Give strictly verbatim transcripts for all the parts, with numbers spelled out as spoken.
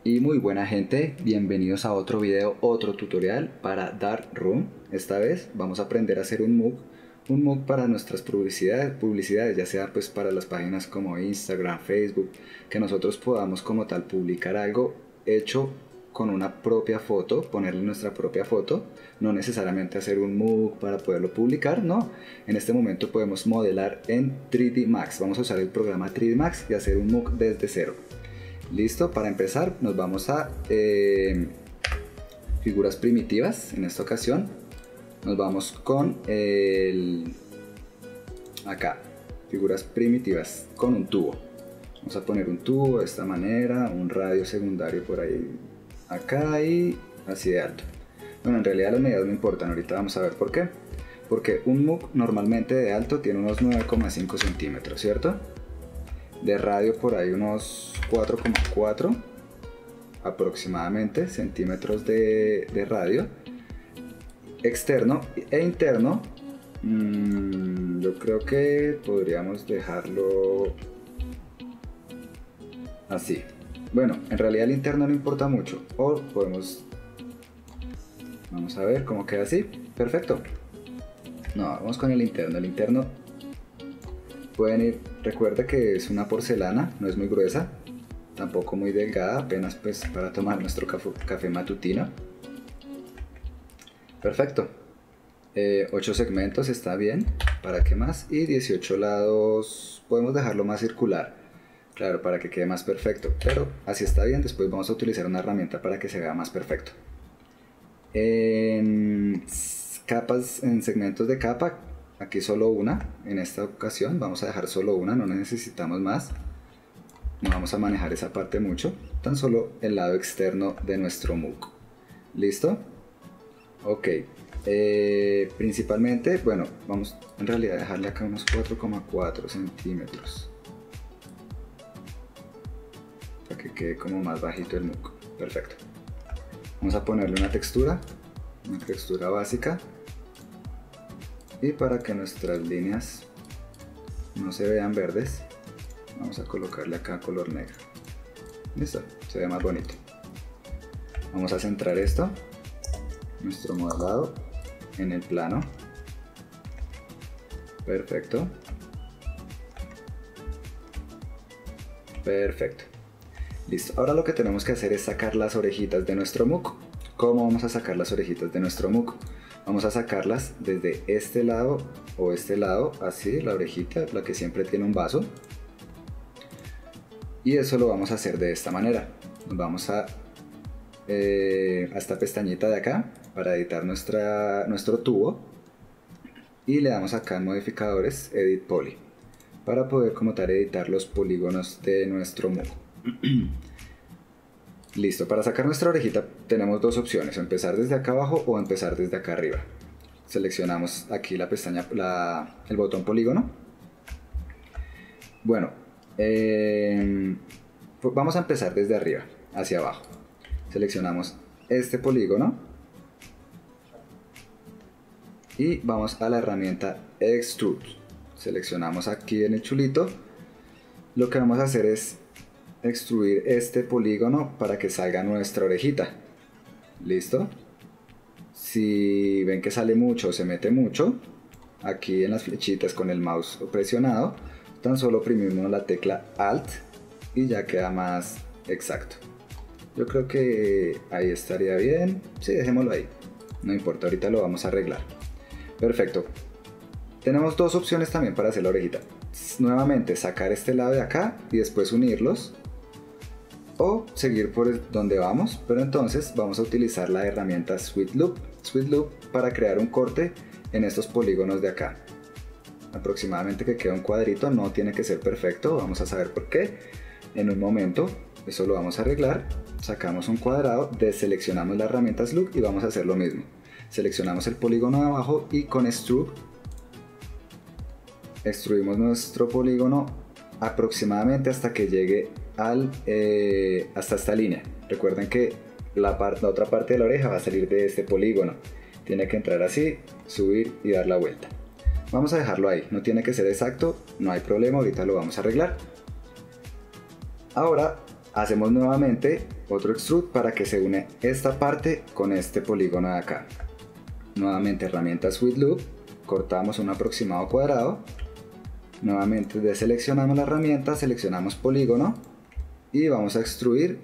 Y muy buena gente, bienvenidos a otro video, otro tutorial para Darkroom. Esta vez vamos a aprender a hacer un MOOC, un MOOC para nuestras publicidades, publicidades, ya sea pues para las páginas como Instagram, Facebook, que nosotros podamos como tal publicar algo hecho con una propia foto, ponerle nuestra propia foto, no necesariamente hacer un MOOC para poderlo publicar, no. En este momento podemos modelar en tres D Max, vamos a usar el programa tres D Max y hacer un MOOC desde cero. Listo, para empezar nos vamos a eh, figuras primitivas. En esta ocasión nos vamos con el acá, figuras primitivas con un tubo. Vamos a poner un tubo de esta manera, un radio secundario por ahí acá y así de alto. Bueno, en realidad las medidas no importan, ahorita vamos a ver por qué. Porque un MOOC normalmente de alto tiene unos nueve coma cinco centímetros, ¿cierto? De radio por ahí unos cuatro coma cuatro aproximadamente centímetros de, de radio. Externo e interno, mmm, yo creo que podríamos dejarlo así. Bueno, en realidad el interno no importa mucho, o podemos, vamos a ver cómo queda así. Perfecto. No, vamos con el interno. El interno pueden ir, recuerda que es una porcelana, no es muy gruesa, tampoco muy delgada, apenas pues para tomar nuestro café, café matutino. Perfecto. eh, ocho segmentos está bien, ¿para qué más? Y dieciocho lados, podemos dejarlo más circular, claro, para que quede más perfecto, pero así está bien. Después vamos a utilizar una herramienta para que se vea más perfecto. En capas, en segmentos de capa, aquí solo una, en esta ocasión vamos a dejar solo una, no necesitamos más, no vamos a manejar esa parte mucho, tan solo el lado externo de nuestro MOOC. ¿Listo? Ok, eh, principalmente, bueno, vamos en realidad a dejarle acá unos cuatro coma cuatro centímetros para que quede como más bajito el MOOC. Perfecto. Vamos a ponerle una textura, una textura básica. Y para que nuestras líneas no se vean verdes, vamos a colocarle acá color negro. Listo, se ve más bonito. Vamos a centrar esto, nuestro modelado, en el plano. Perfecto. Perfecto. Listo, ahora lo que tenemos que hacer es sacar las orejitas de nuestro MOOC. ¿Cómo vamos a sacar las orejitas de nuestro MOOC? Vamos a sacarlas desde este lado o este lado, así, la orejita, la que siempre tiene un vaso. Y eso lo vamos a hacer de esta manera. Nos vamos a, eh, a esta pestañita de acá para editar nuestra, nuestro tubo. Y le damos acá en modificadores, Edit Poly, para poder como tal editar los polígonos de nuestro MOOC. Listo, para sacar nuestra orejita tenemos dos opciones, empezar desde acá abajo o empezar desde acá arriba. Seleccionamos aquí la pestaña, la, el botón polígono. Bueno, eh, pues vamos a empezar desde arriba hacia abajo. Seleccionamos este polígono y vamos a la herramienta Extrude. Seleccionamos aquí en el chulito. Lo que vamos a hacer es extruir este polígono para que salga nuestra orejita. ¿Listo? Si ven que sale mucho o se mete mucho, aquí en las flechitas con el mouse presionado, tan solo oprimimos la tecla Alt y ya queda más exacto. Yo creo que ahí estaría bien. Sí, dejémoslo ahí. No importa, ahorita lo vamos a arreglar. Perfecto. Tenemos dos opciones también para hacer la orejita. Nuevamente sacar este lado de acá y después unirlos, o seguir por donde vamos, pero entonces vamos a utilizar la herramienta Sweet Loop, Sweet Loop para crear un corte en estos polígonos de acá. Aproximadamente que queda un cuadrito, no tiene que ser perfecto, vamos a saber por qué en un momento. Eso lo vamos a arreglar. Sacamos un cuadrado, deseleccionamos la herramienta Loop y vamos a hacer lo mismo. Seleccionamos el polígono de abajo y con Extrude extruimos nuestro polígono aproximadamente hasta que llegue al, eh, hasta esta línea. Recuerden que la, la otra parte de la oreja va a salir de este polígono. Tiene que entrar así, subir y dar la vuelta. Vamos a dejarlo ahí, no tiene que ser exacto, no hay problema, ahorita lo vamos a arreglar. Ahora Hacemos nuevamente otro extrude para que se une esta parte con este polígono de acá. Nuevamente herramienta Sweet Loop, cortamos un aproximado cuadrado. Nuevamente deseleccionamos la herramienta, seleccionamos polígono y vamos a extruir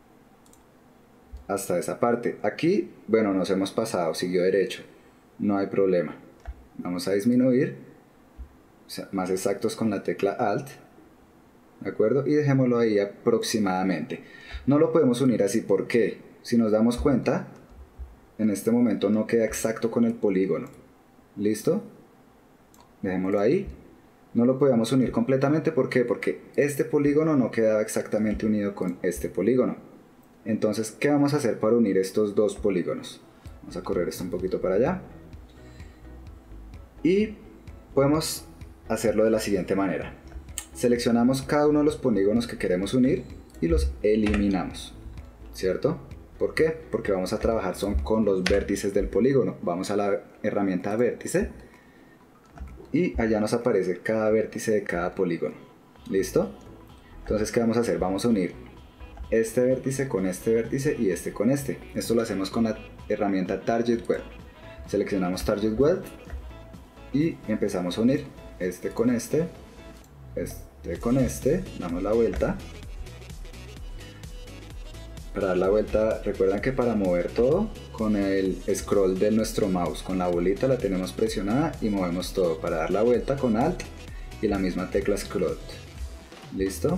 hasta esa parte. Aquí, bueno, nos hemos pasado, siguió derecho, no hay problema. Vamos a disminuir, o sea, más exactos con la tecla Alt, ¿de acuerdo? Y dejémoslo ahí aproximadamente. No lo podemos unir así, ¿por qué? Si nos damos cuenta, en este momento no queda exacto con el polígono. ¿Listo? Dejémoslo ahí. No lo podemos unir completamente, ¿por qué? Porque este polígono no quedaba exactamente unido con este polígono. Entonces, ¿qué vamos a hacer para unir estos dos polígonos? Vamos a correr esto un poquito para allá. Y podemos hacerlo de la siguiente manera. Seleccionamos cada uno de los polígonos que queremos unir y los eliminamos, ¿cierto? ¿Por qué? Porque vamos a trabajar son con los vértices del polígono. Vamos a la herramienta vértice y allá nos aparece cada vértice de cada polígono. ¿Listo? Entonces, ¿qué vamos a hacer? Vamos a unir este vértice con este vértice y este con este. Esto lo hacemos con la herramienta Target Weld. Seleccionamos Target Weld y empezamos a unir este con este, este con este, damos la vuelta. Para dar la vuelta, recuerden que para mover todo, con el scroll de nuestro mouse, con la bolita la tenemos presionada y movemos todo. Para dar la vuelta con Alt y la misma tecla scroll. ¿Listo?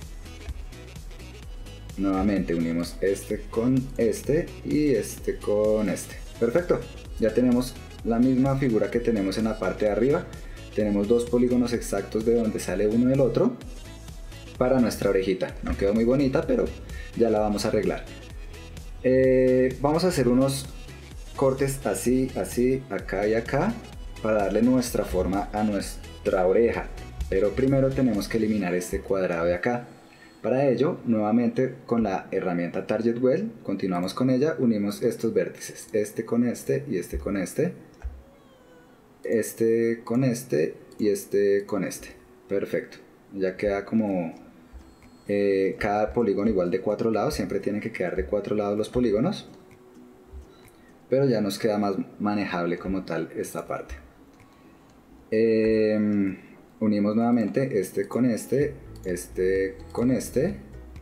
Nuevamente unimos este con este y este con este. Perfecto, ya tenemos la misma figura que tenemos en la parte de arriba. Tenemos dos polígonos exactos de donde sale uno del otro para nuestra orejita. No quedó muy bonita, pero ya la vamos a arreglar. Eh, vamos a hacer unos cortes así, así, acá y acá para darle nuestra forma a nuestra oreja. Pero primero tenemos que eliminar este cuadrado de acá. Para ello, nuevamente con la herramienta Target Weld, continuamos con ella, unimos estos vértices, este con este y este con este, este con este y este con este. Perfecto, ya queda como eh, cada polígono igual de cuatro lados, siempre tienen que quedar de cuatro lados los polígonos, pero ya nos queda más manejable como tal esta parte. Eh, unimos nuevamente este con este, este con este,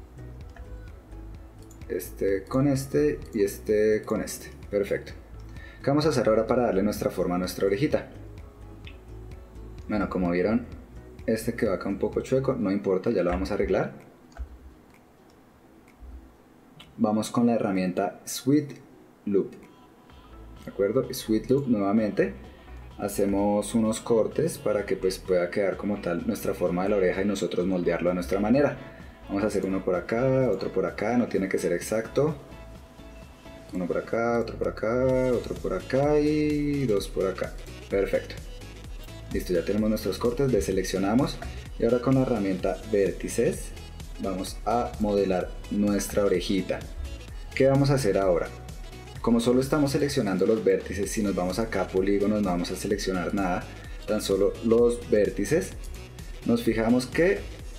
este con este y este con este. Perfecto. ¿Qué vamos a hacer ahora para darle nuestra forma a nuestra orejita? Bueno, como vieron, este quedó acá un poco chueco, no importa, ya lo vamos a arreglar. Vamos con la herramienta Sweet Loop, ¿de acuerdo? Sweet Loop nuevamente. Hacemos unos cortes para que pues pueda quedar como tal nuestra forma de la oreja y nosotros moldearlo a nuestra manera. Vamos a hacer uno por acá, otro por acá, no tiene que ser exacto. Uno por acá, otro por acá, otro por acá y dos por acá. Perfecto. Listo, ya tenemos nuestros cortes, deseleccionamos y ahora con la herramienta vértices vamos a modelar nuestra orejita. ¿Qué vamos a hacer ahora? Como solo estamos seleccionando los vértices, si nos vamos acá a polígonos no vamos a seleccionar nada, tan solo los vértices. Nos fijamos que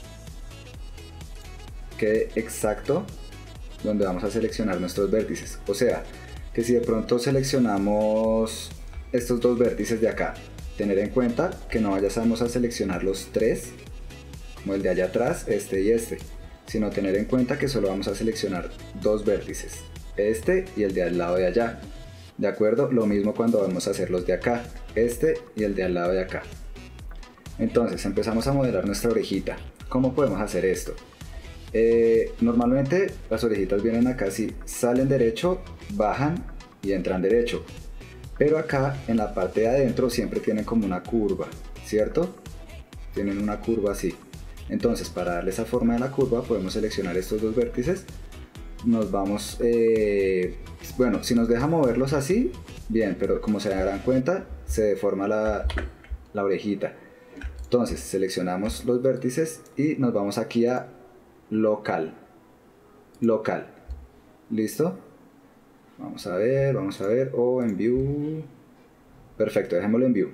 quede exacto donde vamos a seleccionar nuestros vértices. O sea, que si de pronto seleccionamos estos dos vértices de acá, tener en cuenta que no vayamos a seleccionar los tres, como el de allá atrás, este y este, sino tener en cuenta que solo vamos a seleccionar dos vértices, este y el de al lado de allá. De acuerdo, lo mismo cuando vamos a hacer los de acá, este y el de al lado de acá. Entonces empezamos a modelar nuestra orejita. ¿Cómo podemos hacer esto? Eh, normalmente las orejitas vienen acá, si salen derecho, bajan y entran derecho. Pero acá en la parte de adentro siempre tienen como una curva, ¿cierto? Tienen una curva así. Entonces para darle esa forma de la curva podemos seleccionar estos dos vértices. Nos vamos, eh, bueno, si nos deja moverlos así, bien, pero como se darán cuenta, se deforma la, la orejita. Entonces seleccionamos los vértices y nos vamos aquí a local, local, ¿listo? Vamos a ver, vamos a ver, o oh, en view, perfecto, dejémoslo en view.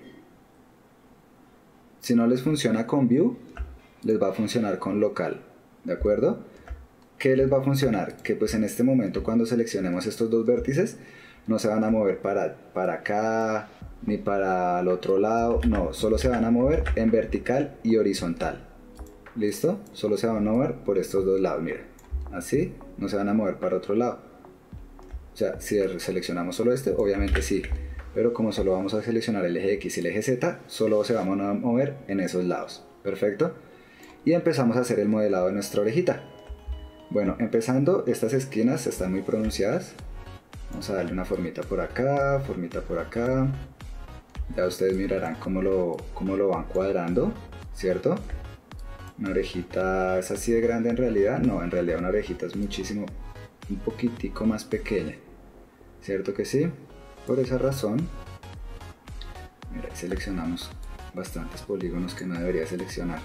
Si no les funciona con view, les va a funcionar con local, ¿de acuerdo? ¿qué les va a funcionar? Que pues en este momento cuando seleccionemos estos dos vértices no se van a mover para, para acá ni para el otro lado, no, solo se van a mover en vertical y horizontal. ¿Listo? Solo se van a mover por estos dos lados, mira, así, no se van a mover para otro lado. O sea, si seleccionamos solo este, obviamente sí, pero como solo vamos a seleccionar el eje X y el eje Z, solo se van a mover en esos lados. Perfecto. Y empezamos a hacer el modelado de nuestra orejita. Bueno, empezando, estas esquinas están muy pronunciadas. Vamos a darle una formita por acá, formita por acá. Ya ustedes mirarán cómo lo, cómo lo van cuadrando, ¿cierto? Una orejita es así de grande en realidad. No, en realidad una orejita es muchísimo, un poquitico más pequeña. ¿Cierto que sí? Por esa razón, mira, ahí seleccionamos bastantes polígonos que no debería seleccionar.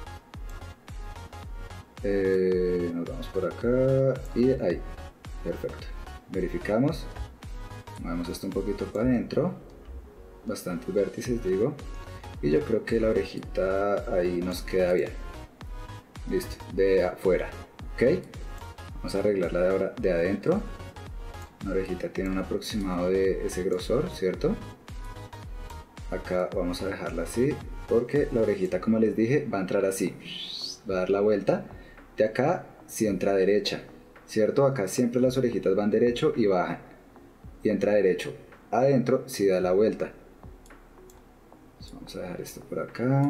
Eh, nos vamos por acá y ahí, perfecto. Verificamos, movemos esto un poquito para adentro, bastantes vértices digo, y yo creo que la orejita ahí nos queda bien. Listo, de afuera, ok. Vamos a arreglarla de ahora de adentro. Una orejita tiene un aproximado de ese grosor, ¿cierto? Acá vamos a dejarla así, porque la orejita, como les dije, va a entrar así, va a dar la vuelta. De acá si entra derecha, ¿cierto? Acá siempre las orejitas van derecho y bajan, y entra derecho. Adentro si da la vuelta. Entonces vamos a dejar esto por acá.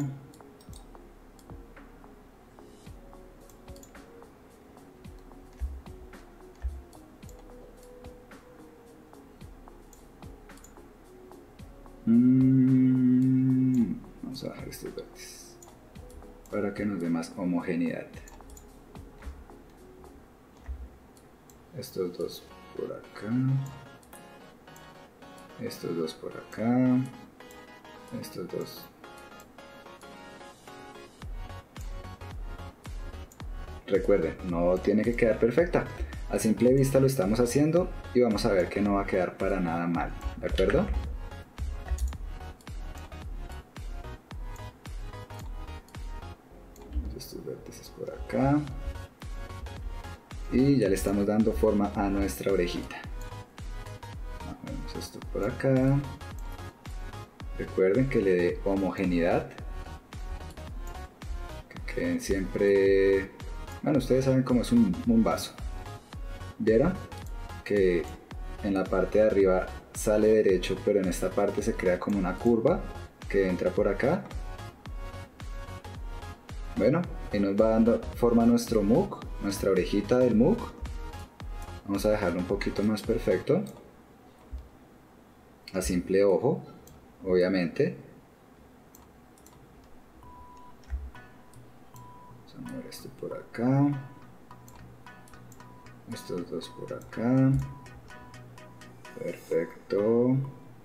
Mm, vamos a bajar estos vértices para que nos dé más homogeneidad. Estos dos por acá, estos dos por acá, estos dos. Recuerden, no tiene que quedar perfecta. A simple vista lo estamos haciendo y vamos a ver que no va a quedar para nada mal, ¿de acuerdo? Estos vértices por acá. Y ya le estamos dando forma a nuestra orejita. Movemos esto por acá. Recuerden que le dé homogeneidad. Que queden siempre... Bueno, ustedes saben cómo es un, un vaso. ¿Vieron? Que en la parte de arriba sale derecho, pero en esta parte se crea como una curva que entra por acá. Bueno, y nos va dando forma a nuestro mug, nuestra orejita del mug. Vamos a dejarlo un poquito más perfecto, a simple ojo, obviamente. Vamos a mover esto por acá, estos dos por acá, perfecto,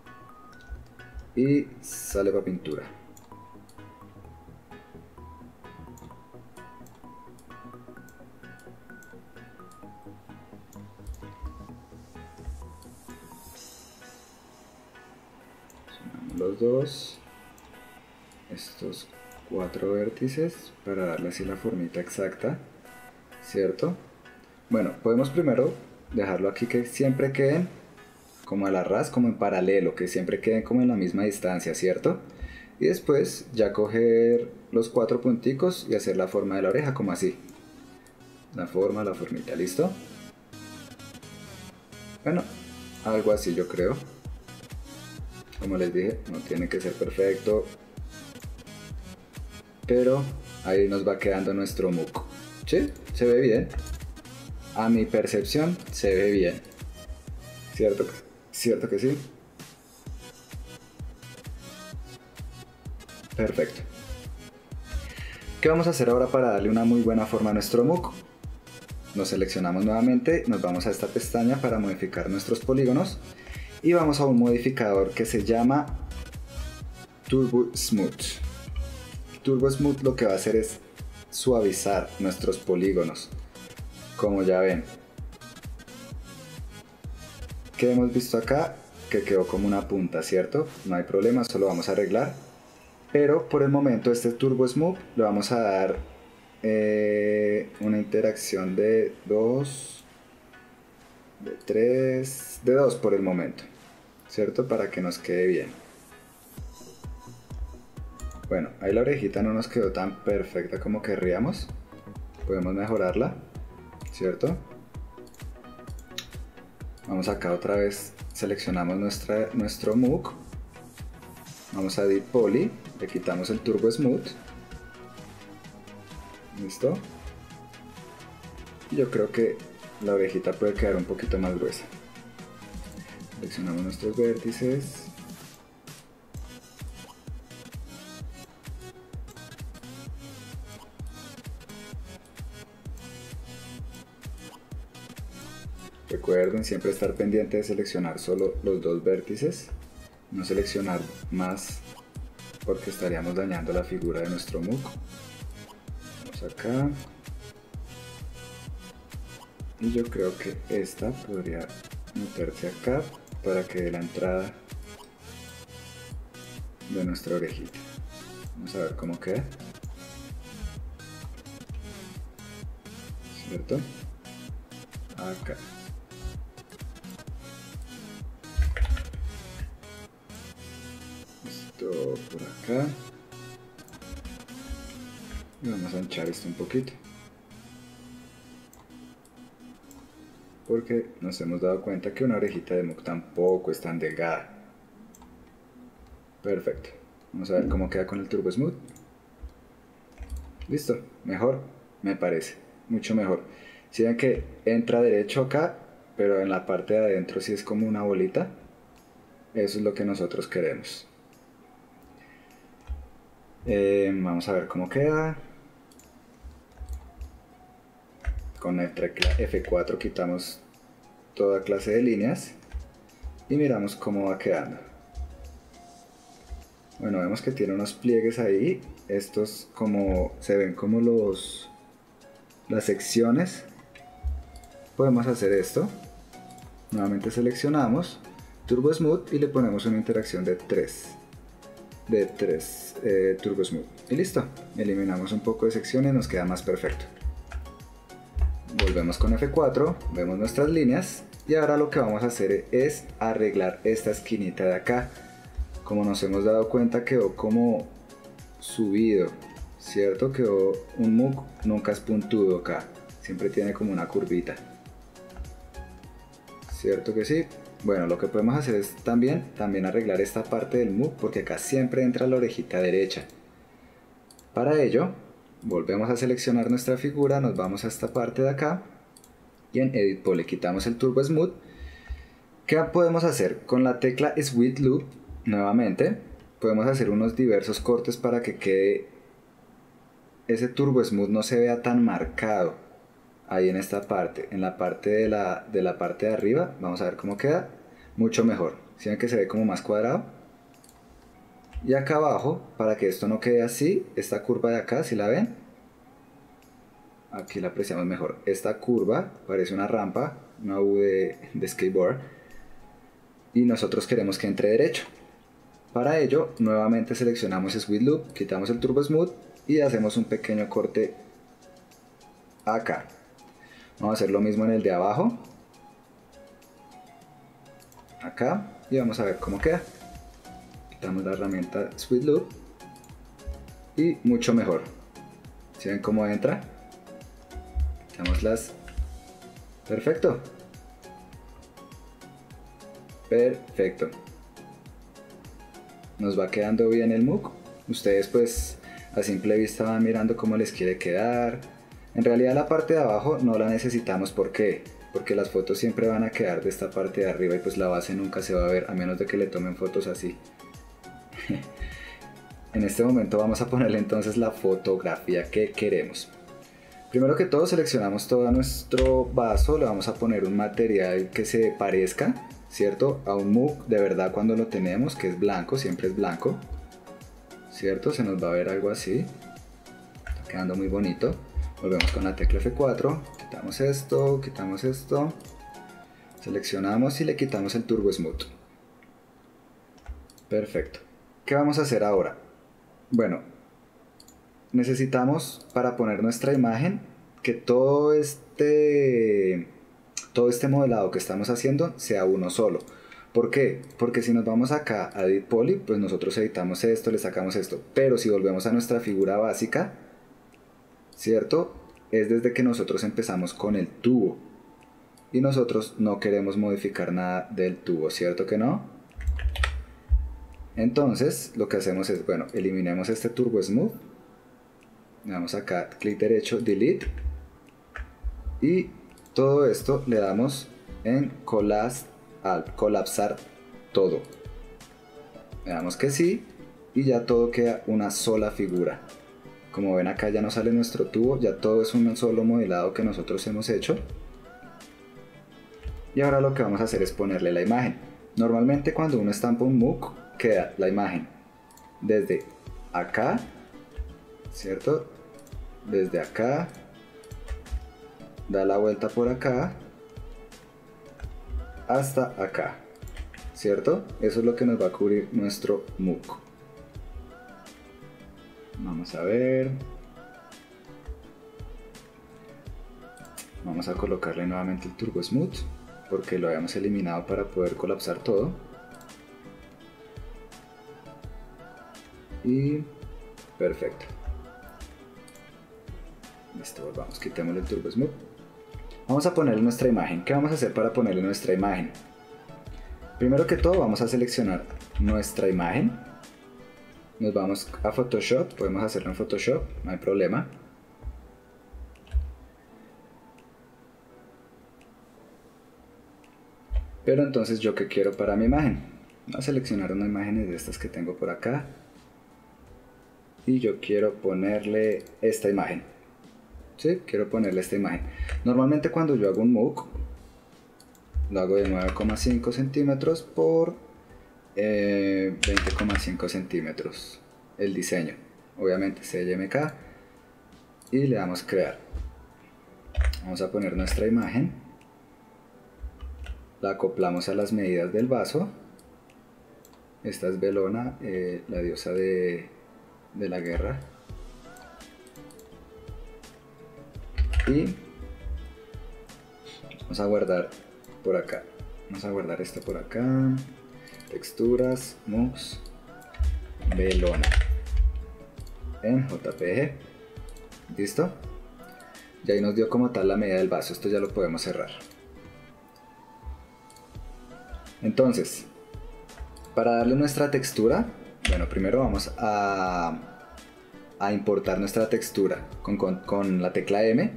y sale para pintura. Los dos, estos cuatro vértices para darle así la formita exacta, ¿cierto? Bueno, podemos primero dejarlo aquí que siempre queden como a la ras, como en paralelo, que siempre queden como en la misma distancia, ¿cierto? Y después ya coger los cuatro punticos y hacer la forma de la oreja como así, la forma, la formita, ¿listo? Bueno, algo así yo creo. Como les dije, no tiene que ser perfecto, pero ahí nos va quedando nuestro mug. ¿Sí? Se ve bien. A mi percepción se ve bien. ¿Cierto? ¿Cierto que sí? Perfecto. ¿Qué vamos a hacer ahora para darle una muy buena forma a nuestro mug? Nos seleccionamos nuevamente, nos vamos a esta pestaña para modificar nuestros polígonos. Y vamos a un modificador que se llama Turbo Smooth. Turbo Smooth lo que va a hacer es suavizar nuestros polígonos, como ya ven. ¿Qué hemos visto acá? Que quedó como una punta, ¿cierto? No hay problema, solo vamos a arreglar. Pero por el momento este Turbo Smooth le vamos a dar eh, una interacción de dos, de tres, de dos por el momento, ¿cierto? Para que nos quede bien. Bueno, ahí la orejita no nos quedó tan perfecta como querríamos. Podemos mejorarla, ¿cierto? Vamos acá otra vez, seleccionamos nuestra, nuestro Moog. Vamos a Edit Poly, le quitamos el Turbo Smooth. Listo. Y yo creo que la orejita puede quedar un poquito más gruesa. Seleccionamos nuestros vértices. Recuerden siempre estar pendiente de seleccionar solo los dos vértices, no seleccionar más porque estaríamos dañando la figura de nuestro Moog. Vamos acá. Y yo creo que esta podría meterse acá para que dé la entrada de nuestra orejita. Vamos a ver cómo queda. ¿Cierto? Acá. Esto por acá. Y vamos a anchar esto un poquito. Porque nos hemos dado cuenta que una orejita de Moog tampoco es tan delgada. Perfecto. Vamos a ver cómo queda con el Turbo Smooth. Listo. Mejor, me parece. Mucho mejor. Si ven que entra derecho acá, pero en la parte de adentro sí es como una bolita. Eso es lo que nosotros queremos. Eh, vamos a ver cómo queda. Con el tecla F cuatro quitamos toda clase de líneas y miramos cómo va quedando. Bueno, vemos que tiene unos pliegues ahí. Estos como se ven como los las secciones. Podemos hacer esto. Nuevamente seleccionamos Turbo Smooth y le ponemos una interacción de tres de tres eh, Turbo Smooth y listo. Eliminamos un poco de secciones, nos queda más perfecto. Volvemos con F cuatro, vemos nuestras líneas y ahora lo que vamos a hacer es arreglar esta esquinita de acá. Como nos hemos dado cuenta quedó como subido, ¿cierto? Quedó un Moog, nunca es puntudo acá, siempre tiene como una curvita. ¿Cierto que sí? Bueno, lo que podemos hacer es también, también arreglar esta parte del Moog porque acá siempre entra la orejita derecha. Para ello, volvemos a seleccionar nuestra figura, nos vamos a esta parte de acá y en Edit Poly quitamos el Turbo Smooth. ¿Qué podemos hacer? Con la tecla Sweet Loop, nuevamente, podemos hacer unos diversos cortes para que quede ese Turbo Smooth no se vea tan marcado ahí en esta parte. En la parte de la, de la parte de arriba, vamos a ver cómo queda, mucho mejor. ¿Sí ven que se ve como más cuadrado? Y acá abajo, para que esto no quede así, esta curva de acá, si la ven, aquí la apreciamos mejor. Esta curva parece una rampa, una U de, de skateboard, y nosotros queremos que entre derecho. Para ello, nuevamente seleccionamos Sweet Loop, quitamos el Turbo Smooth y hacemos un pequeño corte acá. Vamos a hacer lo mismo en el de abajo, acá, y vamos a ver cómo queda. Quitamos la herramienta Sweet Loop y mucho mejor. ¿Sí ven cómo entra? Quitamos las. Perfecto. Perfecto. Nos va quedando bien el Moog. Ustedes pues a simple vista van mirando cómo les quiere quedar. En realidad la parte de abajo no la necesitamos. ¿Por qué? Porque las fotos siempre van a quedar de esta parte de arriba y pues la base nunca se va a ver a menos de que le tomen fotos así. En este momento vamos a ponerle entonces la fotografía que queremos. Primero que todo seleccionamos todo nuestro vaso, le vamos a poner un material que se parezca, ¿cierto? A un Moog de verdad cuando lo tenemos, que es blanco, siempre es blanco, ¿cierto? Se nos va a ver algo así, está quedando muy bonito. Volvemos con la tecla F cuatro, quitamos esto, quitamos esto, seleccionamos y le quitamos el Turbo Smooth. Perfecto. ¿Qué vamos a hacer ahora? Bueno, necesitamos para poner nuestra imagen que todo este, todo este modelado que estamos haciendo sea uno solo. ¿Por qué? Porque si nos vamos acá a Edit Poly, pues nosotros editamos esto, le sacamos esto. Pero si volvemos a nuestra figura básica, ¿cierto? Es desde que nosotros empezamos con el tubo. Y nosotros no queremos modificar nada del tubo, ¿cierto que no? Entonces, lo que hacemos es, bueno, eliminemos este Turbo Smooth. Le damos acá, clic derecho, Delete. Y todo esto le damos en Collapse, al colapsar todo. Le damos que sí y ya todo queda una sola figura. Como ven acá ya no sale nuestro tubo, ya todo es un solo modelado que nosotros hemos hecho. Y ahora lo que vamos a hacer es ponerle la imagen. Normalmente cuando uno estampa un M U C queda la imagen desde acá, ¿cierto? Desde acá, da la vuelta por acá hasta acá, ¿cierto? Eso es lo que nos va a cubrir nuestro M U C. Vamos a ver. Vamos a colocarle nuevamente el Turbo Smooth porque lo habíamos eliminado para poder colapsar todo. Y perfecto. Listo, volvamos, quitémosle el Turbo Smooth. Vamos a ponerle nuestra imagen. ¿Qué vamos a hacer para ponerle nuestra imagen? Primero que todo vamos a seleccionar nuestra imagen. Nos vamos a Photoshop, podemos hacerlo en Photoshop, no hay problema. Pero entonces, ¿yo qué quiero para mi imagen? Voy a seleccionar una imagen de estas que tengo por acá. Y yo quiero ponerle esta imagen. ¿Sí? Quiero ponerle esta imagen. Normalmente cuando yo hago un M U C, lo hago de nueve coma cinco centímetros por eh, veinte coma cinco centímetros. El diseño. Obviamente C M K. Y le damos crear. Vamos a poner nuestra imagen. La acoplamos a las medidas del vaso. Esta es Bellona, eh, la diosa de, de la guerra. Y vamos a guardar por acá. Vamos a guardar esto por acá. Texturas, M U X, Bellona. En J P G. ¿Listo? Y ahí nos dio como tal la medida del vaso. Esto ya lo podemos cerrar. Entonces, para darle nuestra textura, bueno, primero vamos a, a importar nuestra textura con, con, con la tecla M.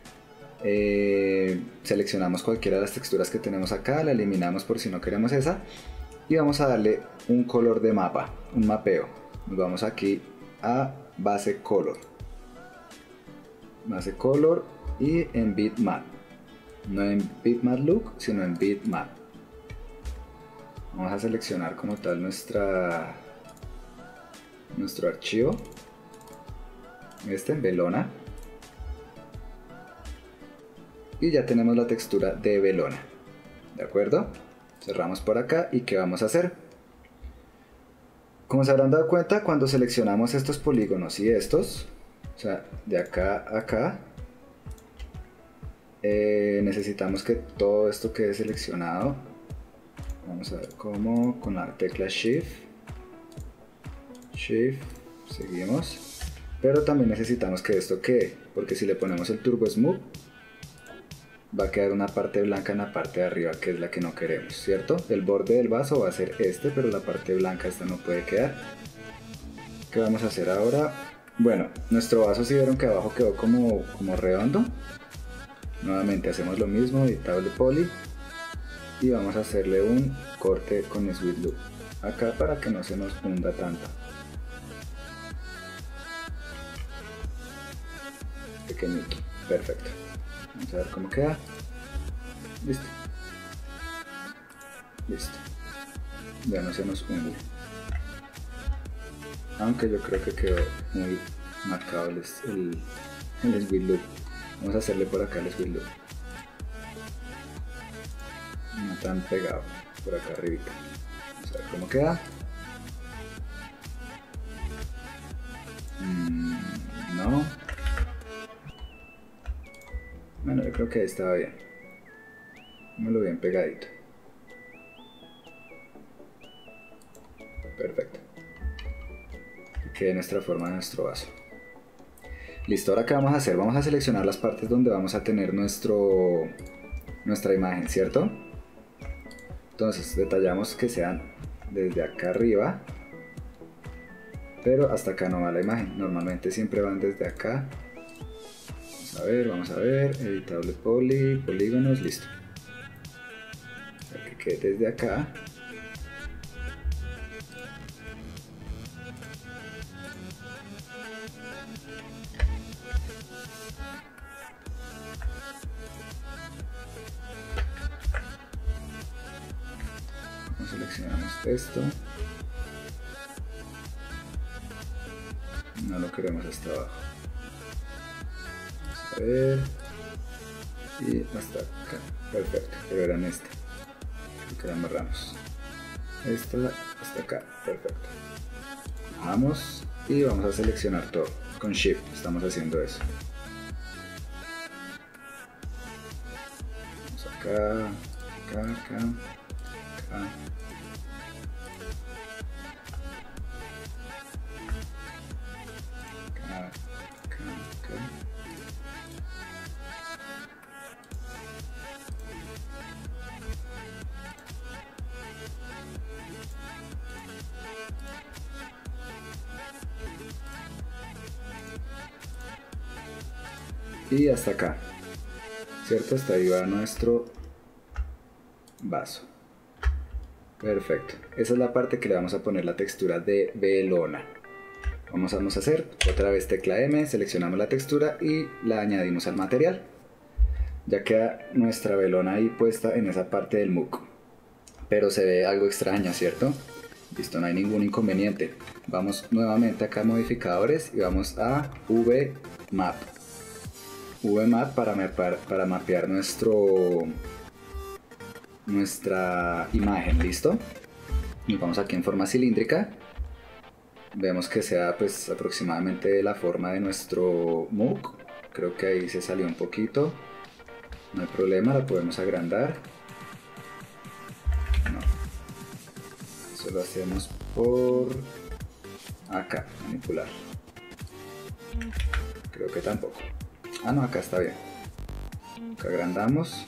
Eh, seleccionamos cualquiera de las texturas que tenemos acá, la eliminamos por si no queremos esa. Y vamos a darle un color de mapa, un mapeo. Nos vamos aquí a base color. Base color y en bitmap. No en bitmap look, sino en bitmap. Vamos a seleccionar como tal nuestra nuestro archivo, este en Bellona, y ya tenemos la textura de Bellona. ¿De acuerdo? Cerramos por acá. ¿Y qué vamos a hacer? Como se habrán dado cuenta, cuando seleccionamos estos polígonos y estos, o sea, de acá a acá, eh, necesitamos que todo esto quede seleccionado. Vamos a ver cómo, con la tecla Shift, Shift, seguimos. Pero también necesitamos que esto quede, porque si le ponemos el Turbo Smooth, va a quedar una parte blanca en la parte de arriba, que es la que no queremos, ¿cierto? El borde del vaso va a ser este, pero la parte blanca esta no puede quedar. ¿Qué vamos a hacer ahora? Bueno, nuestro vaso, si vieron que abajo quedó como, como redondo. Nuevamente hacemos lo mismo, editable poly. Y vamos a hacerle un corte con Sweet Loop acá para que no se nos hunda tanto. Pequeñito, perfecto. Vamos a ver cómo queda. Listo. Listo. Ya no se nos hunde. Aunque yo creo que quedó muy marcado el, el, el Sweet Loop. Vamos a hacerle por acá el Sweet Loop. No tan pegado, por acá arriba. Vamos a ver cómo queda. Mm, no. Bueno, yo creo que ahí estaba bien. Me lo bien pegadito. Perfecto. Que quede nuestra forma de nuestro vaso. Listo, ahora qué vamos a hacer, vamos a seleccionar las partes donde vamos a tener nuestro nuestra imagen, ¿cierto? Entonces detallamos que sean desde acá arriba, pero hasta acá no va la imagen, normalmente siempre van desde acá. Vamos a ver, vamos a ver, editable poly, polígonos, listo. Para que quede desde acá. Seleccionamos esto, no lo queremos hasta abajo, vamos a ver, y hasta acá, perfecto, pero eran esta, creo que la amarramos, esta hasta acá, perfecto, bajamos y vamos a seleccionar todo, con Shift estamos haciendo eso, vamos acá, acá, acá, acá. Y hasta acá, ¿cierto? Hasta ahí va nuestro vaso. Perfecto, esa es la parte que le vamos a poner la textura de velona. Vamos a, vamos a hacer otra vez tecla M, seleccionamos la textura y la añadimos al material. Ya queda nuestra velona ahí puesta en esa parte del M U C. Pero se ve algo extraña, ¿cierto? Listo, no hay ningún inconveniente. Vamos nuevamente acá a modificadores y vamos a V Map. V Map para mapear, para mapear nuestro, nuestra imagen, ¿listo? Y vamos aquí en forma cilíndrica. Vemos que sea pues aproximadamente la forma de nuestro M U C. Creo que ahí se salió un poquito. No hay problema, la podemos agrandar. No. Eso lo hacemos por acá, manipular. Creo que tampoco. Ah, no, acá está bien. Acá agrandamos.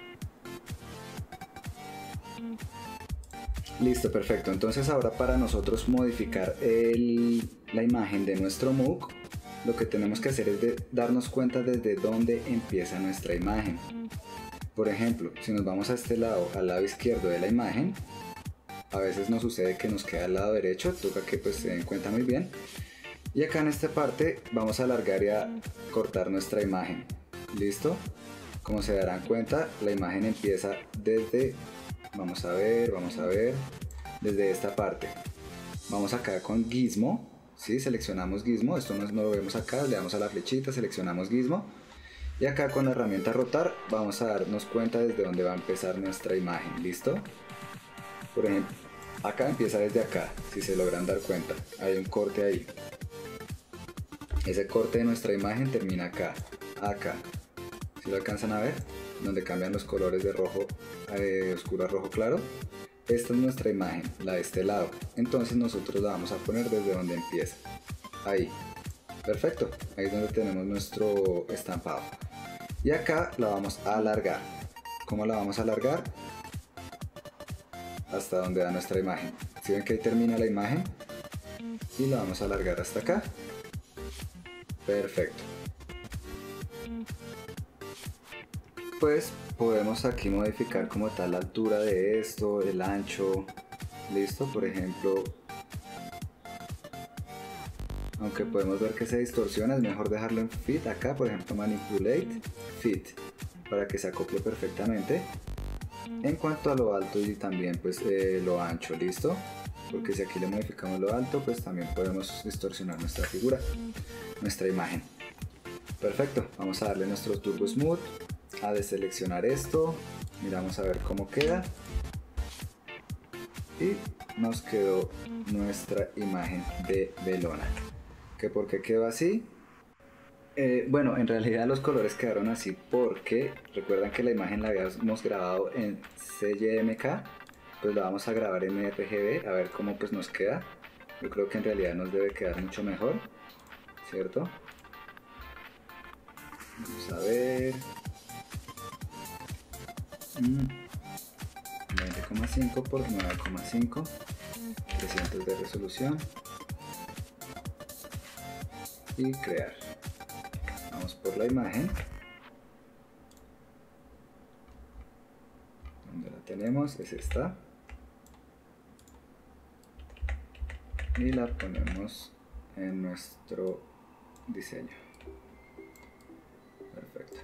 Listo, perfecto. Entonces ahora para nosotros modificar el, la imagen de nuestro M U C, lo que tenemos que hacer es de darnos cuenta desde dónde empieza nuestra imagen. Por ejemplo, si nos vamos a este lado, al lado izquierdo de la imagen, a veces nos sucede que nos queda al lado derecho, toca que pues se den cuenta muy bien. Y acá en esta parte vamos a alargar y a cortar nuestra imagen. ¿Listo? Como se darán cuenta, la imagen empieza desde, vamos a ver, vamos a ver, desde esta parte. Vamos acá con Gizmo, ¿sí? Seleccionamos Gizmo, esto no, no lo vemos acá, le damos a la flechita, seleccionamos Gizmo. Y acá con la herramienta rotar vamos a darnos cuenta desde dónde va a empezar nuestra imagen, ¿listo? Por ejemplo, acá empieza desde acá, si se logran dar cuenta, hay un corte ahí. Ese corte de nuestra imagen termina acá, acá. ¿Sí lo alcanzan a ver? Donde cambian los colores de rojo eh, oscuro a rojo claro. Esta es nuestra imagen, la de este lado. Entonces nosotros la vamos a poner desde donde empieza. Ahí. Perfecto. Ahí es donde tenemos nuestro estampado. Y acá la vamos a alargar. ¿Cómo la vamos a alargar? Hasta donde da nuestra imagen. Si ven que ahí termina la imagen. Y la vamos a alargar hasta acá. Perfecto. Pues podemos aquí modificar como tal la altura de esto, el ancho. Listo, por ejemplo. Aunque podemos ver que se distorsiona, es mejor dejarlo en fit acá, por ejemplo manipulate, fit, para que se acople perfectamente. En cuanto a lo alto y también pues eh, lo ancho, listo, porque si aquí le modificamos lo alto, pues también podemos distorsionar nuestra figura, nuestra imagen. Perfecto, vamos a darle nuestro Turbo Smooth, a deseleccionar esto, miramos a ver cómo queda. Y nos quedó nuestra imagen de velona. ¿Que por qué quedó así? Eh, bueno, en realidad los colores quedaron así porque recuerdan que la imagen la habíamos grabado en C Y M K, pues la vamos a grabar en R G B a ver cómo pues nos queda. Yo creo que en realidad nos debe quedar mucho mejor, ¿cierto? Vamos a ver. Mm, veinte coma cinco por nueve coma cinco, trescientos de resolución y crear. Vamos por la imagen. Donde la tenemos es esta. Y la ponemos en nuestro diseño. Perfecto.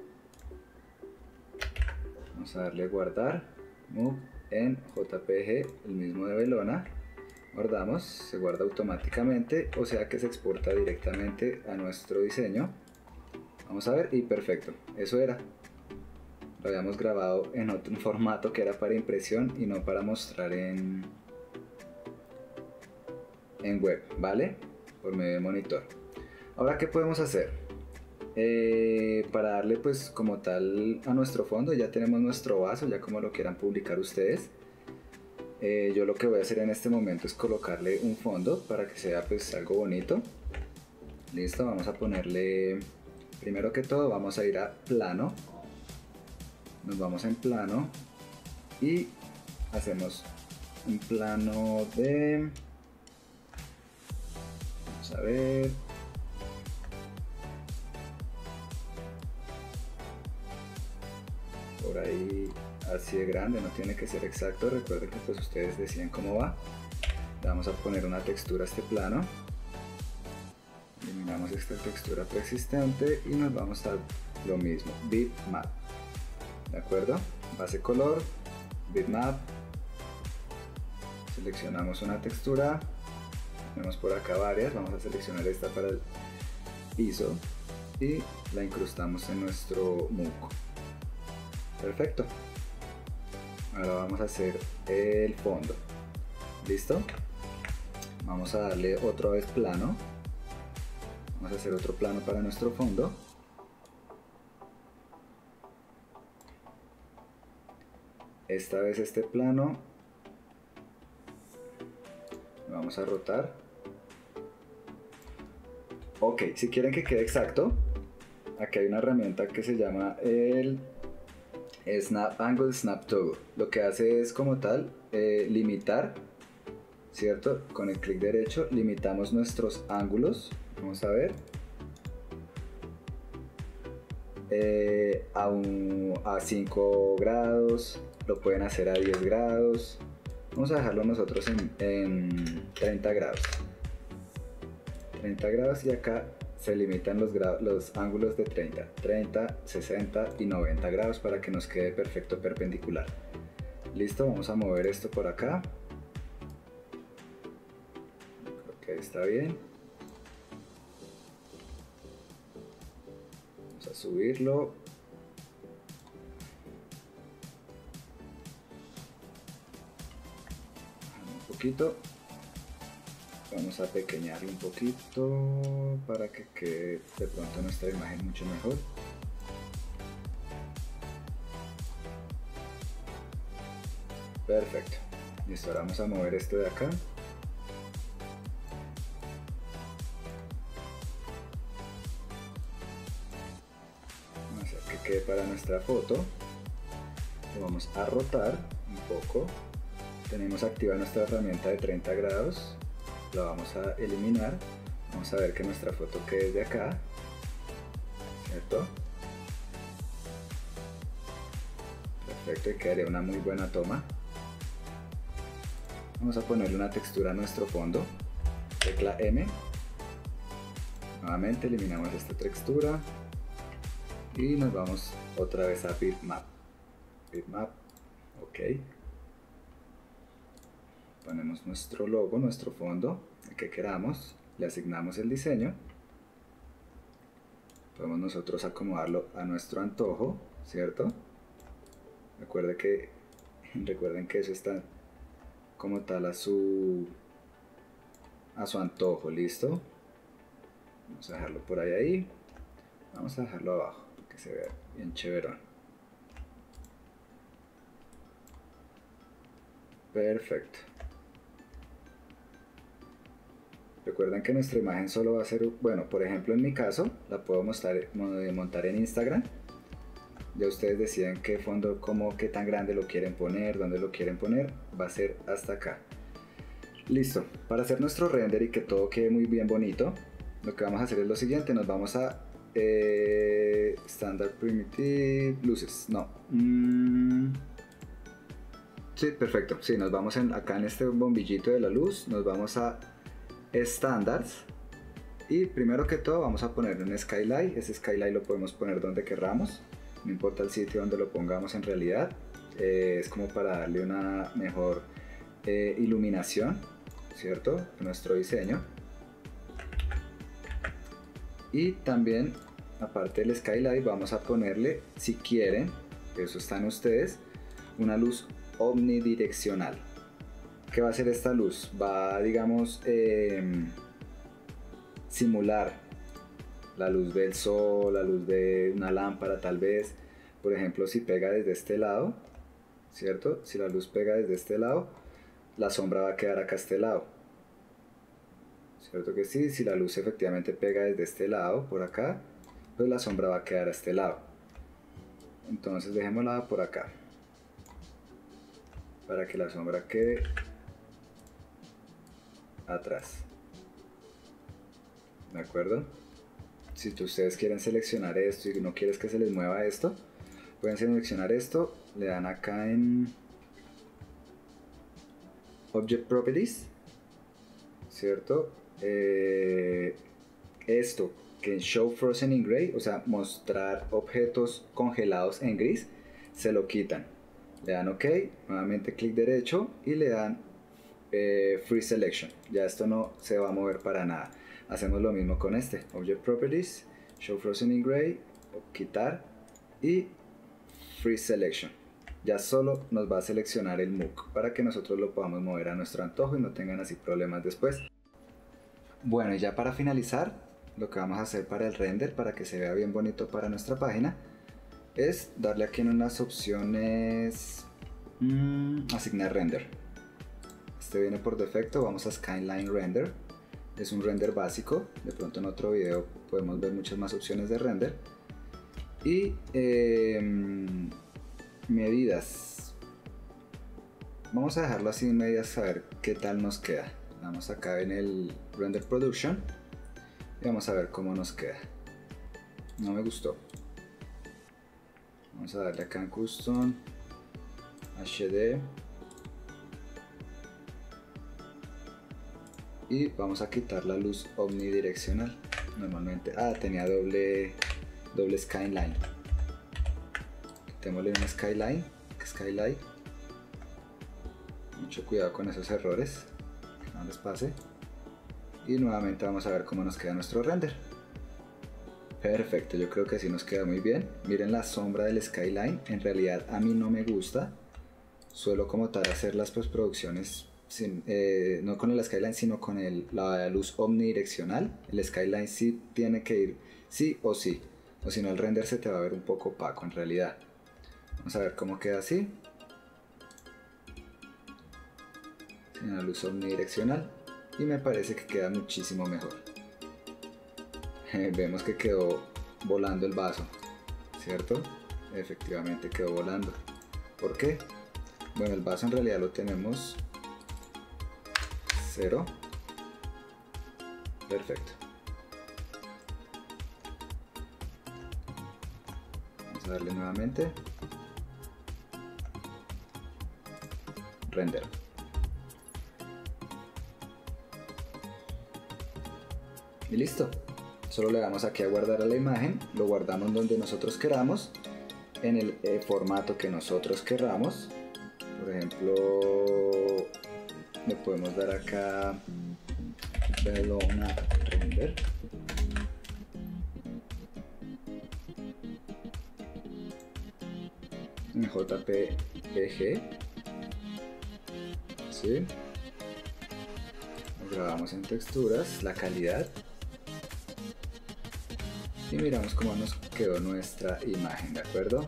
Vamos a darle guardar. Move en J P G, el mismo de Velona. Guardamos, se guarda automáticamente, o sea que se exporta directamente a nuestro diseño. Vamos a ver, y perfecto, eso era. Lo habíamos grabado en otro formato que era para impresión y no para mostrar en, en web, ¿vale? Por medio de monitor. Ahora, ¿qué podemos hacer? Eh, para darle pues como tal a nuestro fondo, ya tenemos nuestro vaso, ya como lo quieran publicar ustedes. Eh, yo lo que voy a hacer en este momento es colocarle un fondo para que sea pues algo bonito. Listo, vamos a ponerle, primero que todo vamos a ir a plano, nos vamos en plano y hacemos un plano de, vamos a ver, por ahí así de grande, no tiene que ser exacto, recuerden que pues ustedes deciden cómo va. Le vamos a poner una textura a este plano, eliminamos esta textura persistente y nos vamos a lo mismo, bitmap, de acuerdo, base color, bitmap, seleccionamos una textura, tenemos por acá varias, vamos a seleccionar esta para el I S O y la incrustamos en nuestro M U C. Perfecto. Ahora vamos a hacer el fondo. ¿Listo? Vamos a darle otra vez plano. Vamos a hacer otro plano para nuestro fondo. Esta vez este plano lo vamos a rotar. Ok, si quieren que quede exacto, aquí hay una herramienta que se llama el Snap Angle Snap Toggle. Lo que hace es como tal eh, limitar, ¿cierto? Con el clic derecho limitamos nuestros ángulos. Vamos a ver eh, a, un, a cinco grados, lo pueden hacer a diez grados. Vamos a dejarlo nosotros en, en treinta grados. treinta grados y acá se limitan los, los ángulos de treinta, treinta, sesenta y noventa grados para que nos quede perfecto perpendicular. Listo, vamos a mover esto por acá. Creo que ahí está bien. Vamos a subirlo. Un poquito. Vamos a pequeñarlo un poquito para que quede de pronto nuestra imagen mucho mejor. Perfecto. Listo, ahora vamos a mover esto de acá. Vamos a hacer que quede para nuestra foto. Lo vamos a rotar un poco. Tenemos activa nuestra herramienta de treinta grados. La vamos a eliminar. Vamos a ver que nuestra foto quede de acá, ¿cierto? Perfecto, y quedaría una muy buena toma. Vamos a ponerle una textura a nuestro fondo. Tecla M. Nuevamente eliminamos esta textura y nos vamos otra vez a bitmap. Bitmap, ok. Ponemos nuestro logo, nuestro fondo, el que queramos, le asignamos el diseño. Podemos nosotros acomodarlo a nuestro antojo, ¿cierto? Recuerde que, recuerden que eso está como tal a su, a su antojo, ¿listo? Vamos a dejarlo por ahí, ahí. Vamos a dejarlo abajo, que se vea bien chéverón. Perfecto. Recuerden que nuestra imagen solo va a ser, bueno, por ejemplo en mi caso, la puedo mostrar, montar en Instagram. Ya ustedes deciden qué fondo, cómo, qué tan grande lo quieren poner, dónde lo quieren poner. Va a ser hasta acá. Listo. Para hacer nuestro render y que todo quede muy bien bonito, lo que vamos a hacer es lo siguiente. Nos vamos a eh, Standard Primitive Luces. No. Mm, sí, perfecto. Sí, nos vamos en, acá en este bombillito de la luz. Nos vamos a Standards. Y primero que todo vamos a poner un skylight. Ese skylight lo podemos poner donde querramos. No importa el sitio donde lo pongamos en realidad, eh, es como para darle una mejor eh, iluminación, ¿cierto? A nuestro diseño. Y también, aparte del skylight, vamos a ponerle, si quieren, eso está en ustedes, una luz omnidireccional. ¿Qué va a hacer esta luz? Va, digamos, eh, simular la luz del sol, la luz de una lámpara tal vez. Por ejemplo, si pega desde este lado, ¿cierto? Si la luz pega desde este lado, la sombra va a quedar acá a este lado, ¿cierto que sí? Si la luz efectivamente pega desde este lado, por acá, pues la sombra va a quedar a este lado. Entonces dejémosla por acá, para que la sombra quede atrás, ¿de acuerdo? Si ustedes quieren seleccionar esto y no quieres que se les mueva esto, pueden seleccionar esto, le dan acá en Object Properties, ¿cierto? Eh, esto que en Show Frozen in Gray, o sea, mostrar objetos congelados en gris, se lo quitan. Le dan OK, nuevamente clic derecho y le dan eh, Free Selection. Ya esto no se va a mover para nada. Hacemos lo mismo con este, Object Properties, Show Frozen in Gray, quitar y Free Selection. Ya solo nos va a seleccionar el M U C para que nosotros lo podamos mover a nuestro antojo y no tengan así problemas después. Bueno, y ya para finalizar, lo que vamos a hacer para el render, para que se vea bien bonito para nuestra página, es darle aquí en unas opciones, mmm, asignar render. Este viene por defecto, vamos a Skyline Render. Es un render básico, de pronto en otro video podemos ver muchas más opciones de render. Y eh, medidas, vamos a dejarlo así en medidas, a ver qué tal nos queda. Vamos acá en el Render Production y vamos a ver cómo nos queda. No me gustó. Vamos a darle acá en Custom, H D. Y vamos a quitar la luz omnidireccional. Normalmente, ah, tenía doble, doble skyline. Quitémosle una skyline, skylight. Mucho cuidado con esos errores, que no les pase. Y nuevamente vamos a ver cómo nos queda nuestro render. Perfecto, yo creo que así nos queda muy bien. Miren la sombra del skyline, en realidad a mí no me gusta. Suelo como tal hacer las postproducciones sin, eh, no con el skyline, sino con el, la luz omnidireccional. El skyline sí tiene que ir sí o sí, o si no el render se te va a ver un poco opaco en realidad. Vamos a ver cómo queda así, sin la luz omnidireccional, y me parece que queda muchísimo mejor. Vemos que quedó volando el vaso, ¿cierto? Efectivamente quedó volando. ¿Por qué? Bueno, el vaso en realidad lo tenemos cero. Perfecto. Vamos a darle nuevamente render. Y listo. Solo le damos aquí a guardar a la imagen, lo guardamos donde nosotros queramos, en el eh, formato que nosotros queramos. Por ejemplo, le podemos dar acá Bellona Render. En J P G. ¿Sí? Lo grabamos en texturas, la calidad. y miramos cómo nos quedó nuestra imagen, ¿de acuerdo?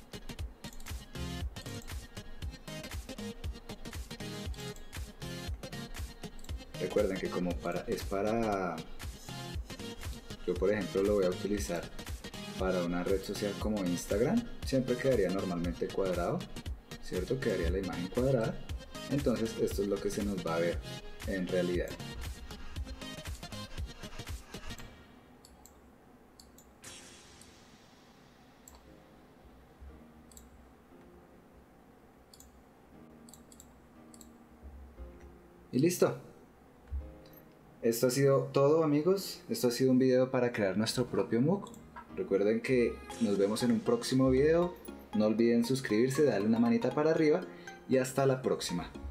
Recuerden que como para, es para, yo por ejemplo lo voy a utilizar para una red social como Instagram, siempre quedaría normalmente cuadrado, ¿cierto? Quedaría la imagen cuadrada, entonces esto es lo que se nos va a ver en realidad. Y listo. Esto ha sido todo, amigos. Esto ha sido un video para crear nuestro propio M O O C. Recuerden que nos vemos en un próximo video. No olviden suscribirse, darle una manita para arriba y hasta la próxima.